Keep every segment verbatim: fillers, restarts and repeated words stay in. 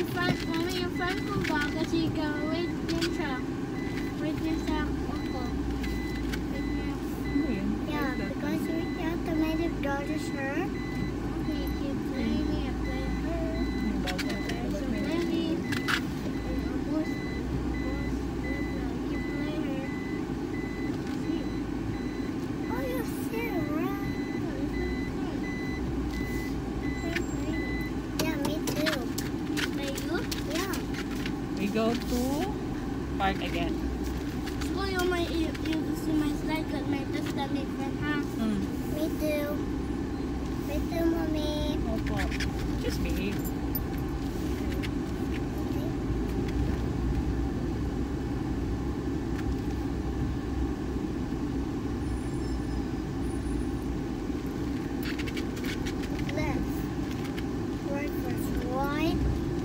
friend, mommy, yung friend kong ba, kasi ka-wait din siya. Wait din siya ako. Wait niya. Ano yun? Yeah, because we have to make it daughter's her. Okay, keep playing me, I play her. Yung bago na There's ito. so many. And almost, almost, keep playing her. See. Oh, you see, right? Yeah, me too. Play you? Yeah. We go to park again. So you might you, you see my slide because my just that make friend, huh? Hmm. Me too. Me too, mommy. Opo. Just behave. Left. Right first. Right.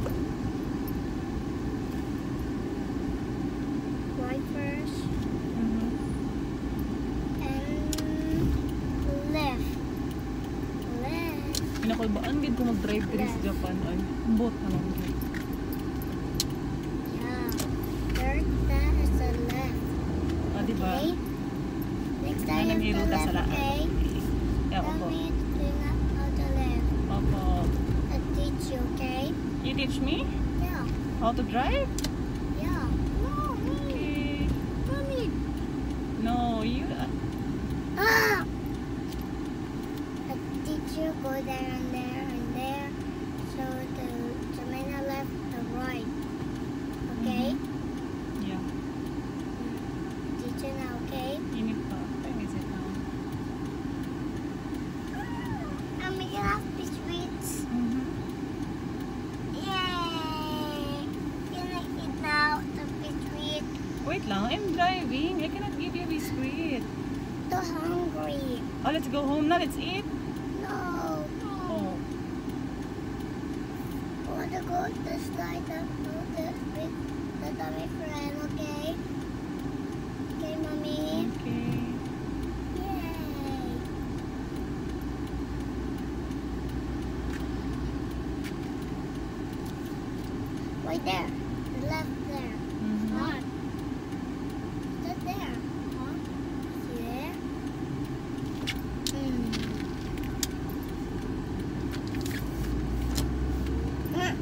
Right first. Mhm. And left. Left. Pinakulbaan gid ko mag-drive diri sa Japan ay. Bot na lang gid. Yeah. Third, that is the left. Ah, di ba? Okay. Next time Nanang is the hilo ta sa left, laan. okay? Yeah, Tell opo. me to clean up on the left. Opo. I teach you, okay? You teach me Yeah. how to drive? Yeah. No, me. Okay. Mommy. No, you Ah! I teach you go there and there and there. So the the main left, the right. Okay? yeah. Teach you now, okay? Init pa. Time is it now? I'm making up the sweets. Mhm. Yay! Can I eat now the biscuit? Wait lang, I'm driving. I cannot give you a biscuit. Too hungry. Oh, let's go home now. Let's eat. No. Oh. I want to go to the slide up with the with the dummy friend, okay? Okay, mommy. Okay. Yay! Right there. The left there. Mhm. Huh? That there. Huh? See there? Hmm. Mm.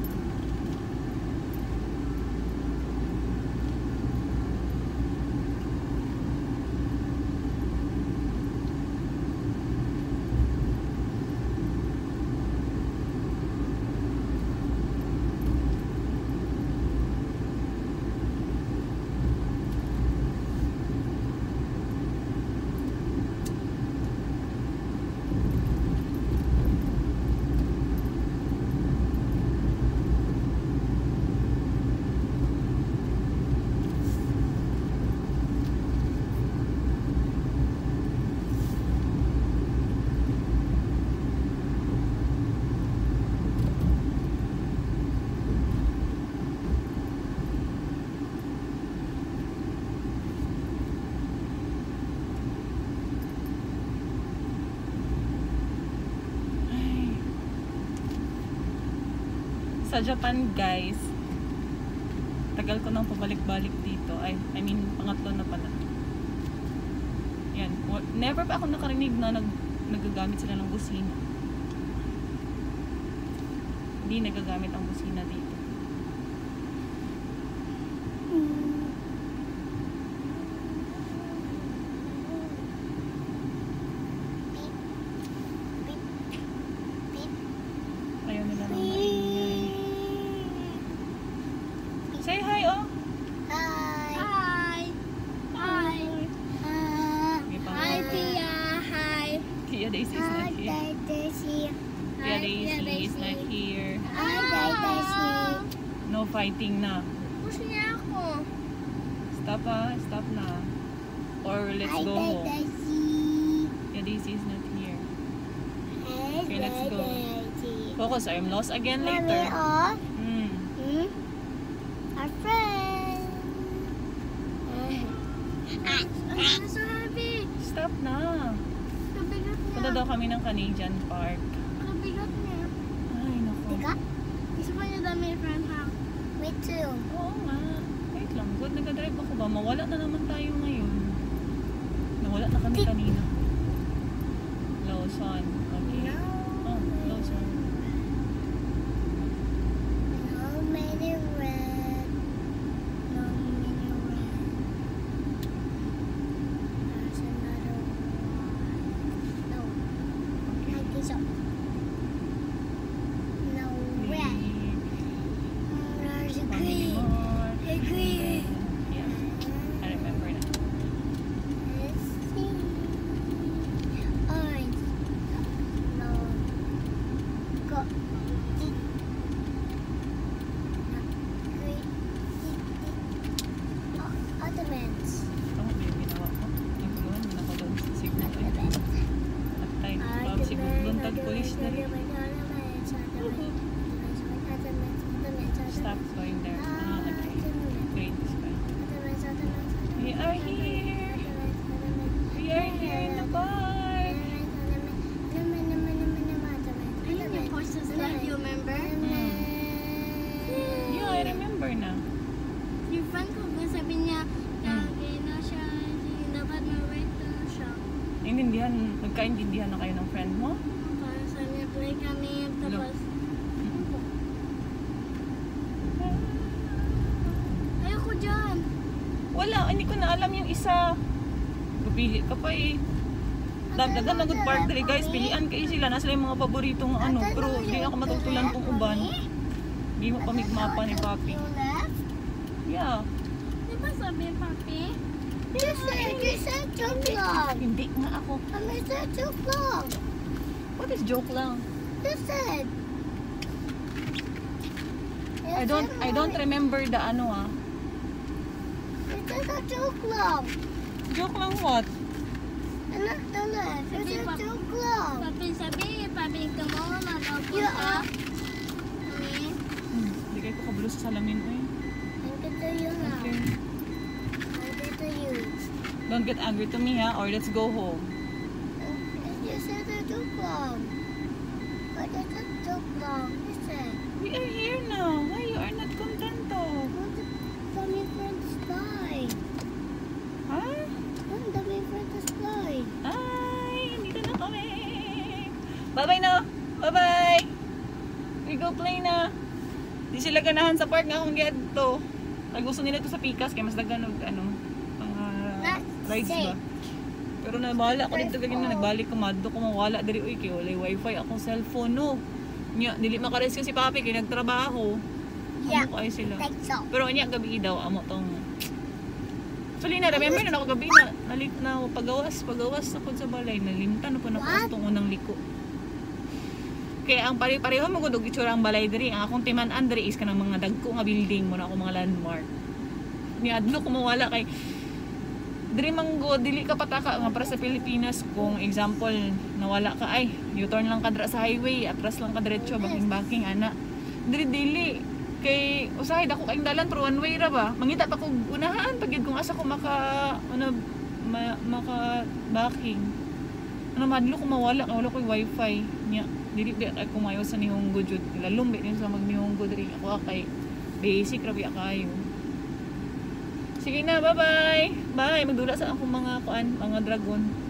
Ay. Sa Japan, guys, tagal ko nang pabalik-balik dito. Ay, I mean, pangatlo na pala. Yan. Wa- Never pa ako nakarinig na nag nagagamit sila ng busina. Hindi nagagamit ang busina dito. Ayaw nila nang maingay. Say hi, oh! Hi. Hi. Hi. May pang- Hi, Pia. Hi. Tia Daisy is Hi, not here. Daisy. Tia Daisy is not here. Hi, Daisy. No fighting na. Push niya ako. Stop ah, stop na. Or let's Hi, go home. Daisy. Tia Daisy is not here. Hi, Okay, let's go. Daisy. Focus, I'm lost again Mommy, later. oh. Hmm. Hmm? Our friend. Ah, I'm so happy. Stop na. Kabigat niya. Punta daw kami ng Canadian Park. Kabigat niya. Ay, naku. Tiga? Isa naman yung dami friend ha. Me too. Oo nga. Wait lang, good nag-drive ako ba? Mawala na naman tayo ngayon. Nawala na kami kanina. Lawson. Okay. No. Oh, Lawson. No mini red. No mini red. There's another one. No. I think so. No red. There's a green. A green. Yeah, I remember na. Let's see. Orange. No. Go. Green. Oh, ottomans. Ito mo yung ginawa ko. Naguluhan mo na ako doon sa signal. At time, pag siguro doon tag-police na rin. Stop going there. Ah, okay. Great, it's fine. We are here! We are here in the car! Ayun yung horses life, you remember? Yeah, I remember na. Yung friend ko, sabi niya, lagi na siya, dapat ma-wait na siya. Naintindihan, nagkaintindihan na kayo ng friend mo? Para sa niya, play kami, tapos, ayoko dyan. Wala, hindi ko na alam yung isa. Pupili ka pa eh. Dagdagan na good part dali guys, pilian kayo sila. Nasa yung mga paboritong ano, pero hindi ako matutulan tong uban. Hindi mo pamigmapa ni Papi. You left? Yeah. Di ba sabi, Papi? You said, you said joke lang. Hindi nga ako. I said joke lang. What is joke lang? You said. I don't I don't remember the ano ah. You said a joke lang. Joke lang what? Anak na lang. You said joke lang. Papi sabi, papi ka mo, nalapos ka. Amin. Hmm, hindi kayo ko kabalo sa salamin eh. Ang ganda yun na. Okay. Ang ganda yun. Don't get angry to me ha, or let's go home. You said a joke lang. But it's a joke lang. You said. We are here now. Why you are not contento? Dami friends slide. Ha? Ang dami friends slide. Ay, dito na kami. Bye-bye na. Bye-bye. We go play na. Di sila ganahan sa park nga akong get to. Ay, gusto nila to sa Pikas kaya mas naganog ano, mga rides ba. Pero nabahala ko dito ganyan na nagbalik ko madto ko mawala diri oy kay walay wifi akong cellphone no. Nya dili makares ko si Papi kay nagtrabaho. Yeah. Amo ko ay sila. Think so. Pero anya gabi daw amo tong. Actually na remember na ako gabi na nalit na pagawas pagawas sa pud sa balay nalimtan na po na ko tong unang liko. Kaya ang pare-pareho mo gud og itsura ang balay diri. Ang akong timan Andre is kanang mga dagko nga building mo na ako mga landmark. Ni adlo ko mawala kay diri manggo dili ka pataka nga para sa Pilipinas kung example nawala ka ay U-turn lang ka dra sa highway atras lang ka diretso baking baking ana diri dili kay usahay dako kaing dalan pero one way ra ba mangita pa kog unahan pagid kung asa ko maka ano ma, maka backing ano madlo ko mawala wala koy wifi nya dili di kay kumayo sa Nihongo jud lalumbi din sa mag Nihongo diri ako kay basic ra biya kayo. Sige na, bye-bye. Bye. Magdula sa akong mga kuan, mga dragon.